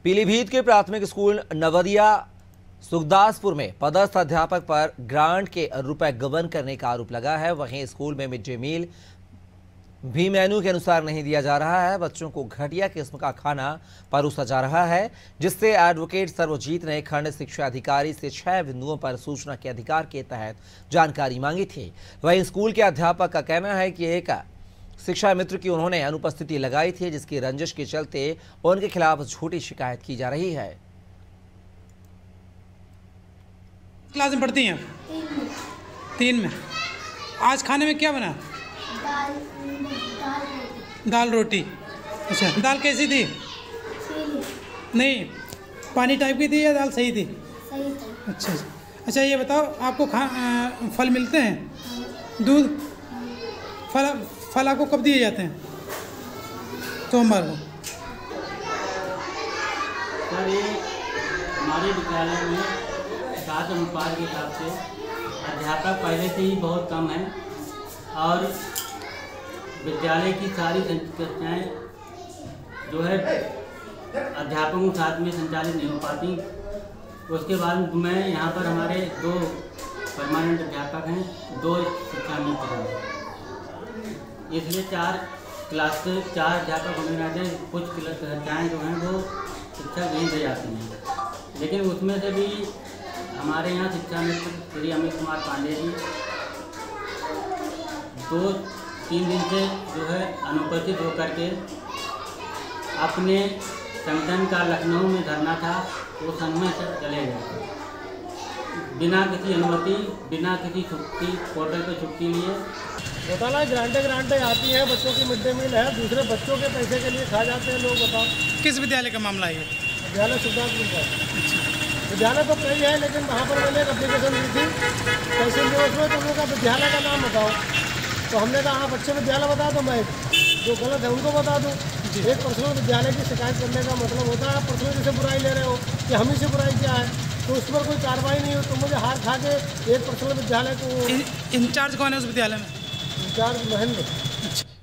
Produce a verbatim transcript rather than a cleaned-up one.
पीलीभीत के प्राथमिक स्कूल नवदिया सुखदासपुर में पदस्थ अध्यापक पर ग्रांट के रुपए गबन करने का आरोप लगा है। वहीं स्कूल में मिड डे मील भी मेनू के अनुसार नहीं दिया जा रहा है। बच्चों को घटिया किस्म का खाना परोसा जा रहा है, जिससे एडवोकेट सर्वजीत ने खंड शिक्षा अधिकारी से छह बिंदुओं पर सूचना के अधिकार के तहत जानकारी मांगी थी। वहीं स्कूल के अध्यापक का कहना है कि एक शिक्षा मित्र की उन्होंने अनुपस्थिति लगाई थी, जिसकी रंजिश के चलते उनके खिलाफ झूठी शिकायत की जा रही है। क्लास में पढ़ती हैं? तीन में। आज खाने में क्या बना? दाल दाल रोटी। दाल रोटी। अच्छा, दाल कैसी थी? नहीं, पानी टाइप की थी या दाल सही थी? सही थी। अच्छा अच्छा, ये बताओ, आपको खा आ, फल मिलते हैं? दूध? फल फल आपको कब दिए जाते हैं? सोमवार को। सर, ये हमारे विद्यालय में सात अनुपात के हिसाब से अध्यापक पहले से ही बहुत कम हैं और विद्यालय की सारी कक्षाएँ जो है अध्यापकों के साथ में संचालित नहीं हो पाती। उसके बाद मैं यहाँ पर हमारे दो परमानेंट अध्यापक हैं, दो शिक्षा मित्र हैं, इसलिए चार क्लास से चार अध्यापक होने रहते। कुछ कक्षाएँ जो हैं वो शिक्षक नहीं दे जाती हैं, लेकिन उसमें से भी हमारे यहाँ शिक्षा मित्र श्री अमित कुमार पांडे जी दो तीन दिन से जो है अनुपस्थित होकर के अपने संगठन का लखनऊ में धरना था वो संघ में चले गए बिना किसी अनुमति, बिना किसी छुट्टी, पोर्टल पे छुट्टी लिए। घोटाला ग्रांटे ग्रांटे आती है, बच्चों की मिड डे मील है, दूसरे बच्चों के पैसे के लिए खा जाते हैं लोग। बताओ किस विद्यालय का मामला है? विद्यालय सुखदासपुर का। विद्यालय तो कई है, लेकिन वहाँ पर मैंने एक अप्लीकेशन दी थी तहसील दिवस में, तो उन्होंने कहा विद्यालय का नाम बताओ। तो हमने कहा हाँ, बच्चे विद्यालय बता दो, मैं जो गलत है उनको बता दूँ। एक पर्सनल विद्यालय की शिकायत करने का मतलब होता है पर्सनल जैसे बुराई ले रहे हो कि हम ही से बुराई क्या है, तो उस पर कोई कार्रवाई नहीं हो तो मुझे हार खा के एक पर्सनल विद्यालय को। इंचार्ज कौन है उस विद्यालय में? इंचार्ज महेंद्र।